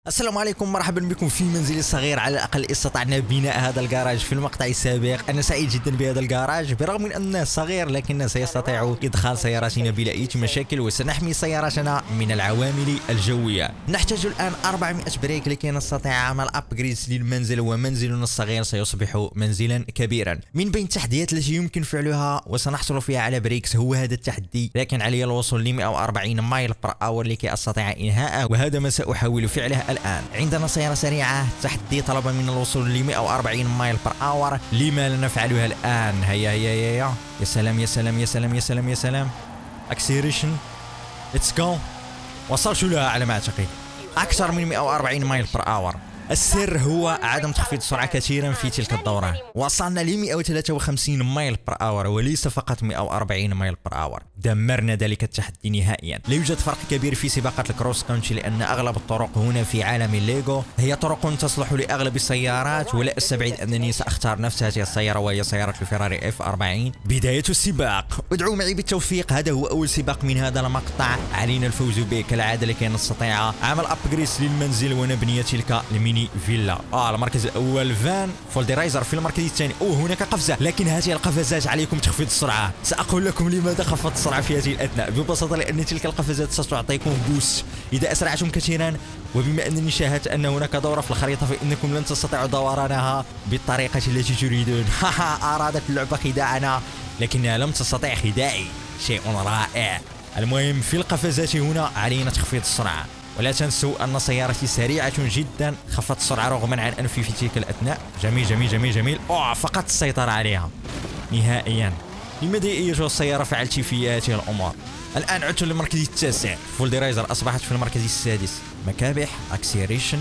السلام عليكم، مرحبا بكم في منزلي الصغير. على الاقل استطعنا بناء هذا الجراج في المقطع السابق. انا سعيد جدا بهذا الجراج برغم من انه صغير، لكنه سيستطيع ادخال سياراتنا بلا اي مشاكل، وسنحمي سياراتنا من العوامل الجويه. نحتاج الان 400 بريك لكي نستطيع عمل ابجريدز للمنزل، ومنزلنا الصغير سيصبح منزلا كبيرا. من بين التحديات التي يمكن فعلها وسنحصل فيها على بريكس هو هذا التحدي، لكن علي الوصول ل 140 مايل بر اور لكي استطيع انهاءه، وهذا ما ساحاول فعله الآن. عندنا سيارة سريعة، تحدي طلب من الوصول ل 140 مايل بر اور. لما لا نفعلها الآن؟ هيا هيا هيا، يا سلام يا سلام يا سلام يا سلام يا سلام. اكسيريشن، ليتس جو. وصلت لها على ما اعتقد أكثر من 140 مايل بر اور. السر هو عدم تخفيض السرعة كثيرا في تلك الدوران. وصلنا ل 153 مايل بر اور وليس فقط 140 مايل بر اور. دمرنا ذلك التحدي نهائيا. لا يوجد فرق كبير في سباقات الكروس كونتري، لأن أغلب الطرق هنا في عالم الليغو هي طرق تصلح لأغلب السيارات، ولا أستبعد أنني سأختار نفس هذه السيارة وهي سيارة الفيراري F40. بداية السباق، ادعوا معي بالتوفيق. هذا هو أول سباق من هذا المقطع، علينا الفوز به كالعادة لكي نستطيع عمل أبجريس للمنزل ونبني تلك الميني فيلا. المركز الأول فان فولدرايزر، في المركز الثاني هناك قفزة، لكن هذه القفزات عليكم تخفيض السرعة. سأقول لكم لماذا خفضت السرعة في هذه الأثناء. ببساطة لأن تلك القفزات ستعطيكم بوست إذا أسرعتم كثيرا، وبما أنني شاهدت أن هناك دورة في الخريطة فإنكم لن تستطيعوا دورانها بالطريقة التي تريدون. أرادت اللعبة خداعنا لكنها لم تستطيع خداعي. شيء رائع. المهم في القفزات هنا علينا تخفيض السرعة، ولا تنسوا أن سيارتي سريعة جدا. خفضت السرعة رغما عن أنفي في تلك الأثناء. جميل جميل جميل جميل. فقدت السيطرة عليها نهائيا. لماذا أيها السيارة فعلت في هذه الأمور؟ الآن عدت للمركز التاسع. فولدرايزر أصبحت في المركز السادس. مكابح، اكسيريشن،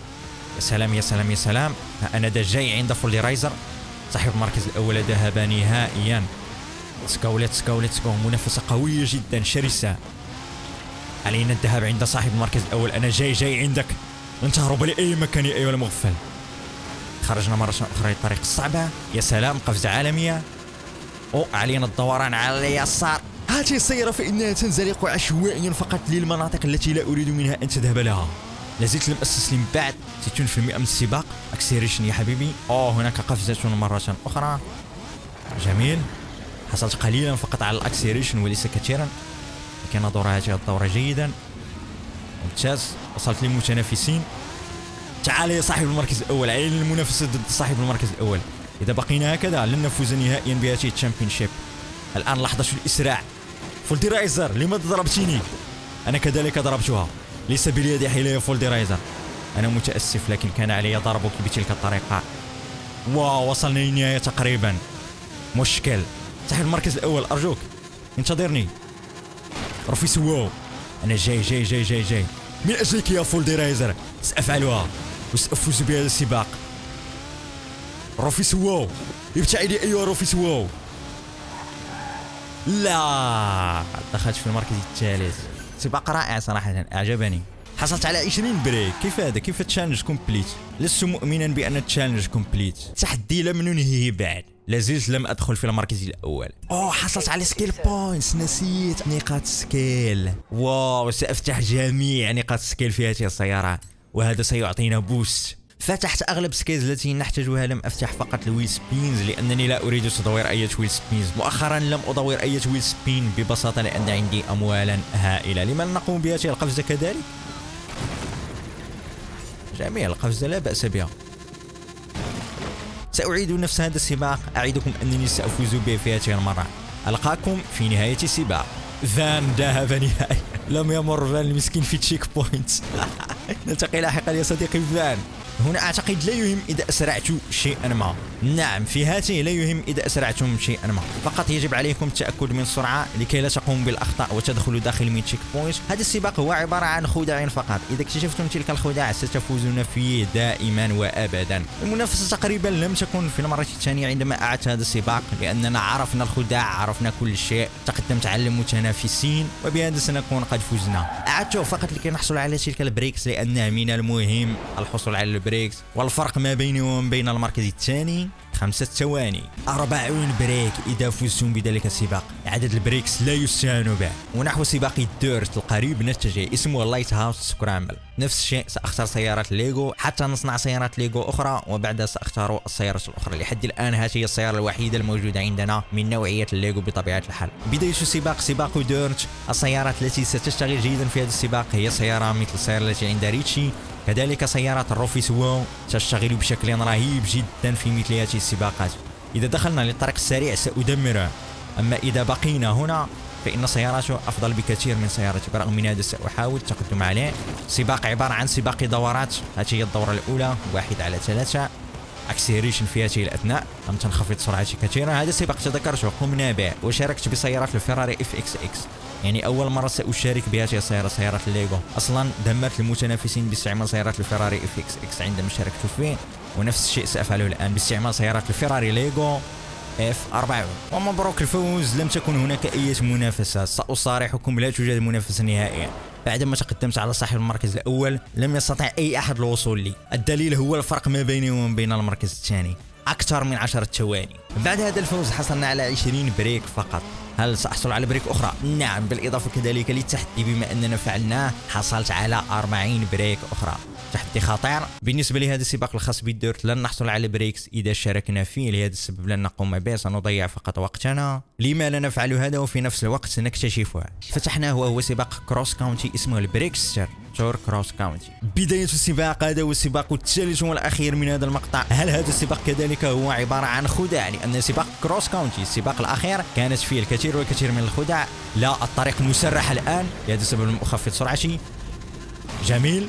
يا سلام يا سلام يا سلام. أنا جاي عند فولدرايزر. صاحب المركز الأول ذهب نهائيا. ليتس جو ليتس جو ليتس جو. منافسة قوية جدا شرسة. علينا الذهاب عند صاحب المركز الأول. أنا جاي عندك. لن تهرب لأي مكان أيها المغفل. خرجنا مرة أخرى للطريق الصعبة. يا سلام، قفزة عالمية. علينا الدوران على اليسار. هذه السيارة فإنها تنزلق عشوائيا فقط للمناطق التي لا أريد منها أن تذهب لها. لازلت لم أستسلم بعد. 60% من السباق. اكسيريشن يا حبيبي. هناك قفزة مرة أخرى. جميل. حصلت قليلا فقط على الاكسيريشن وليس كثيرا، لكن ندور هذه الدورة جيدا. ممتاز. وصلت للمتنافسين. تعال يا صاحب المركز الأول، علينا المنافسة ضد صاحب المركز الأول. إذا بقينا هكذا لن نفوز نهائيا بهذه الشامبيونشيب. الآن لحظة الإسراع. فولدرايزر، لماذا ضربتني؟ أنا كذلك ضربتها. ليس بيدي حيلة يا فولدرايزر. أنا متأسف، لكن كان علي ضربك بتلك الطريقة. وصلنا للنهاية تقريبا. مشكل. صاحب المركز الأول أرجوك انتظرني. رفيس واو. أنا جاي من أجلك يا فولدرايزر. سأفعلها وسأفوز بهذا السباق. رفيس واو، ابتعدي أيها رفيس واو. لا، دخلت في المركز الثالث. سباق رائع صراحة، أعجبني. حصلت على 20 بريك. كيف هذا؟ كيف تشالنج كومبليت؟ لست مؤمنا بأن التشالنج كومبليت. تحدي لم ننهيه بعد. لازلت لم أدخل في المركز الأول. حصلت على سكيل بوينتس. نسيت نقاط سكيل. سأفتح جميع نقاط سكيل في هذه السيارة، وهذا سيعطينا بوست. فتحت أغلب سكيلز التي نحتاجها. لم أفتح فقط الويل سبينز لأنني لا أريد تدوير أي ويل سبينز. مؤخرا لم أدور أي ويل سبين ببساطة لأن عندي أموالا هائلة. لمن نقوم بهذه القفزة كذلك؟ جميل، القفزة لا بأس بها. سأعيد نفس هذا السباق. أعدكم أنني سأفوز به في هذه المرة. ألقاكم في نهاية السباق. فان ذهب نهائيا. لم يمر فان المسكين في تشيك بوينت. نلتقي لاحقا يا صديقي فان. هنا أعتقد لا يهم إذا أسرعت شيئا ما. نعم، في هذه لا يهم إذا أسرعتم شيئا ما، فقط يجب عليكم التأكد من السرعة لكي لا تقوموا بالأخطاء وتدخلوا داخل من تشيك بوينت. هذا السباق هو عبارة عن خداع فقط. إذا اكتشفتم تلك الخداع ستفوزون فيه دائما وأبدا. المنافسة تقريبا لم تكن في المرة الثانية عندما أعدت هذا السباق، لأننا عرفنا الخداع، عرفنا كل شيء. تقدمت على المتنافسين، وبهذا سنكون قد فزنا. أعدته فقط لكي نحصل على تلك البريكس، لأن من المهم الحصول على البريكس والفرق ما بينه وبين المركز الثاني 5 ثواني. 40 بريك إذا فزتم بذلك السباق. عدد البريكس لا يستهان به. ونحو سباق الديرت القريب نتجه، اسمه لايت هاوس سكرامبل. نفس الشيء، سأختار سيارات ليغو حتى نصنع سيارات ليغو أخرى، وبعدها سأختار السيارات الأخرى. لحد الآن هذه هي السيارة الوحيدة الموجودة عندنا من نوعية الليغو بطبيعة الحال. بداية السباق سباق ديرت. السيارات التي ستشتغل جيدا في هذا السباق هي سيارة مثل السيارة التي عند ريتشي، كذلك سيارات الروفيس وو تشتغل بشكل رهيب جدا في مثل هذه السباقات. إذا دخلنا للطريق السريع سأدمره، أما إذا بقينا هنا فإن سياراته أفضل بكثير من سيارتي. برغم من هذا سأحاول التقدم عليه. سباق عبارة عن سباق دورات. هذه هي الدورة الأولى 1 على 3. اكسيريشن في هذه الأثناء لم تنخفض سرعتي كثيرا. هذا السباق تذكرته قمنا به وشاركت بسيارات الفيراري FXX، يعني أول مرة سأشارك بهذه السيارة، سيارات الليغو. أصلا دمرت المتنافسين باستعمال سيارات الفيراري FXX عندما شاركت فيه، ونفس الشيء سأفعله الآن باستعمال سيارات الفيراري ليغو F40. ومبروك الفوز، لم تكن هناك أي منافسة. سأصارحكم لا توجد منافسة نهائيا. بعدما تقدمت على صاحب المركز الأول لم يستطع أي أحد الوصول لي. الدليل هو الفرق ما بيني وما بين المركز الثاني، أكثر من 10 ثواني. بعد هذا الفوز حصلنا على 20 بريك فقط. هل سأحصل على بريك أخرى؟ نعم، بالإضافة كذلك للتحدي بما أننا فعلناه حصلت على 40 بريك أخرى. تحدي خطير. بالنسبة لهذا السباق الخاص بالديرت لن نحصل على بريكس إذا شاركنا فيه، لهذا السبب لن نقوم به، سنضيع فقط وقتنا. لما لا نفعل هذا وفي نفس الوقت سنكتشفه؟ فتحناه وهو سباق كروس كاونتي اسمه البريكستر تور كروس كاونتي. بداية السباق، هذا هو السباق الثالث والأخير من هذا المقطع. هل هذا السباق كذلك هو عبارة عن خداع؟ لأن سباق كروس كاونتي السباق الأخير كانت فيه الكثير والكثير من الخدع. لا، الطريق مسرح الآن، لهذا السبب لم أخفض سرعتي. جميل،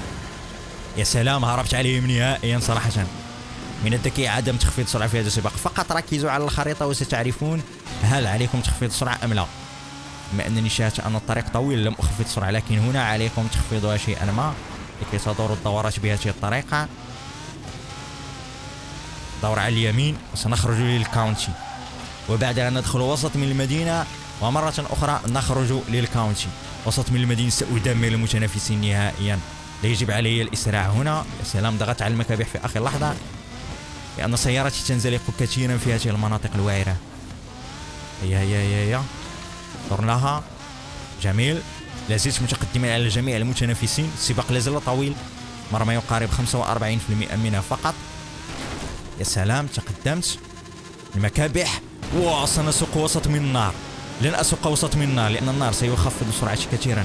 يا سلام، هربت عليهم نهائيا. صراحة من الذكي عدم تخفيض السرعة في هذا السباق. فقط ركزوا على الخريطة وستعرفون هل عليكم تخفيض السرعة أم لا. بما أنني شاهدت أن الطريق طويل لم أخفض السرعة، لكن هنا عليكم تخفيضها شيئا ما لكي تدور الدورات بهذه الطريقة. دور على اليمين وسنخرج للكاونتي، وبعدها ندخل وسط من المدينة، ومرة أخرى نخرج للكاونتي. وسط من المدينة سأدمر المتنافسين نهائيا. لا يجب علي الإسراع هنا. يا سلام، ضغطت على المكابح في آخر لحظة لأن سيارتي تنزلق كثيرا في هذه المناطق الوعرة. هيا دورناها. جميل، لازلت متقدما على جميع المتنافسين. السباق لازال طويل، مر ما يقارب 45% منها فقط. يا سلام، تقدمت. المكابح، سنسوق وسط من النار. لن أسوق وسط من النار لأن النار سيخفض سرعتي كثيرا،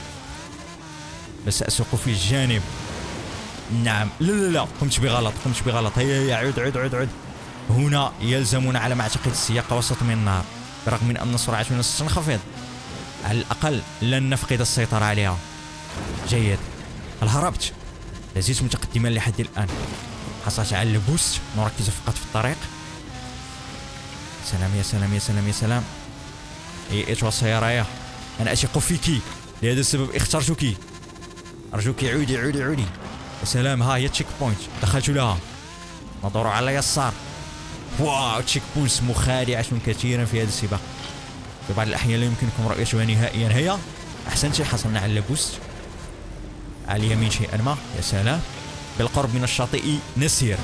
بس أسوق في الجانب. نعم، لا، قمت بغلط. هيا عد. هنا يلزمنا على ما أعتقد السياق وسط من النار. برغم من أن سرعتنا ستنخفض، على الأقل لن نفقد السيطرة عليها. جيد، هل هربت؟ لازلت متقدما لحد الآن. حصلت على البوست، نركز فقط في الطريق. يا سلام. أيتها السيارة، أنا أثق فيك، لهذا السبب اخترتك. أرجوك عودي. يا سلام، ها هي تشيك بوينت، دخلت لها. ندور على اليسار. تشيك بوينت مخادعة كثيرا في هذا السباق. في بعض الأحيان لا يمكنكم رؤيتها نهائيا. هيا، أحسنت، حصلنا على البوست. على اليمين شيئا ما. يا سلام، بالقرب من الشاطئ نسير.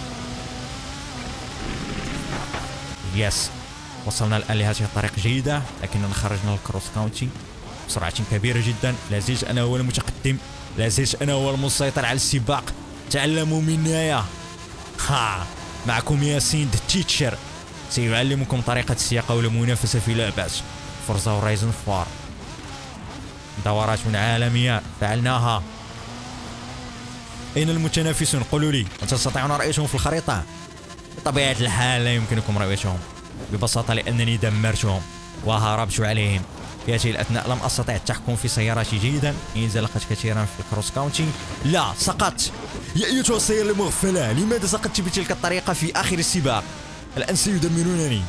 يس، وصلنا الآن لهذه الطريق جيدة، لكننا خرجنا للكروس كاونتي بسرعة كبيرة جدا. لازلت أنا هو المتقدم، لازلت أنا هو المسيطر على السباق. تعلموا مني. معكم ياسين ذا تيتشر، سيعلمكم طريقة السياقة والمنافسة في لعبة فورزا هورايزن 4. دورات عالمية فعلناها. أين المتنافسون؟ قولوا لي، تستطيعون رؤيتهم في الخريطة؟ بطبيعة الحال لا يمكنكم رؤيتهم ببساطة لأنني دمرتهم وهربت عليهم. في هذه الأثناء لم أستطع التحكم في سيارتي جيدا، انزلقت كثيرا في الكروس كاونتي. لا، سقطت. يا أيتها السيارة المغفلة، لماذا سقطت بتلك الطريقة في آخر السباق؟ الآن سيدمرونني.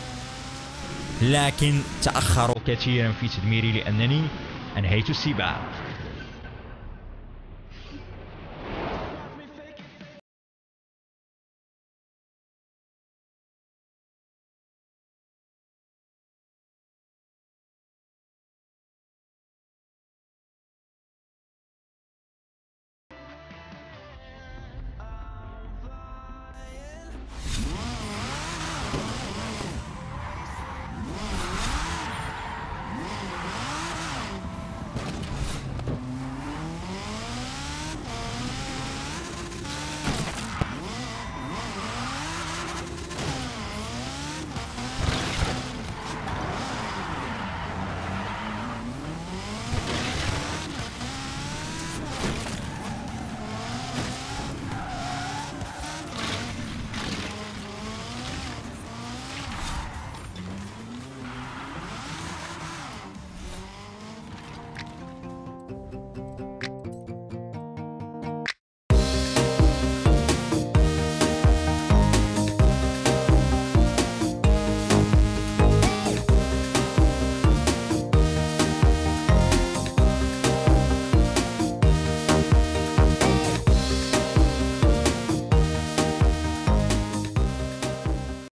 لكن تأخروا كثيرا في تدميري لأنني أنهيت السباق.